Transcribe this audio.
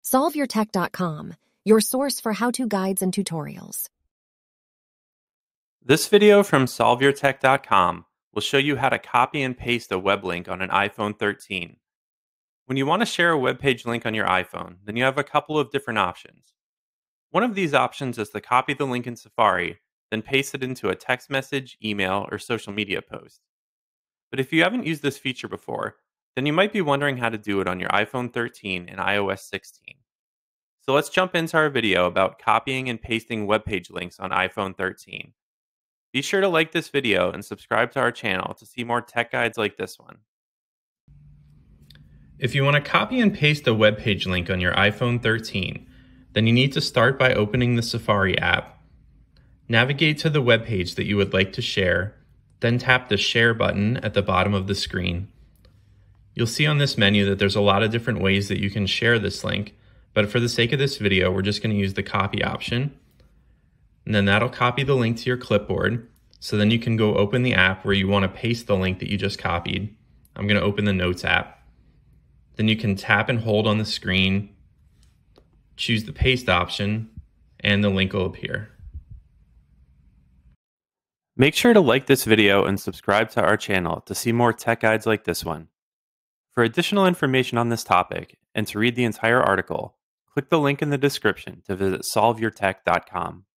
SolveYourTech.com, your source for how-to guides and tutorials. This video from SolveYourTech.com will show you how to copy and paste a web link on an iPhone 13. When you want to share a web page link on your iPhone, then you have a couple of different options. One of these options is to copy the link in Safari, then paste it into a text message, email, or social media post. But if you haven't used this feature before, then you might be wondering how to do it on your iPhone 13 and iOS 16. So let's jump into our video about copying and pasting web page links on iPhone 13. Be sure to like this video and subscribe to our channel to see more tech guides like this one. If you want to copy and paste a web page link on your iPhone 13, then you need to start by opening the Safari app. Navigate to the web page that you would like to share, then tap the Share button at the bottom of the screen. You'll see on this menu that there's a lot of different ways that you can share this link, but for the sake of this video, we're just going to use the copy option. And then that'll copy the link to your clipboard. So then you can go open the app where you want to paste the link that you just copied. I'm going to open the Notes app. Then you can tap and hold on the screen, choose the paste option, and the link will appear. Make sure to like this video and subscribe to our channel to see more tech guides like this one. For additional information on this topic and to read the entire article, click the link in the description to visit solveyourtech.com.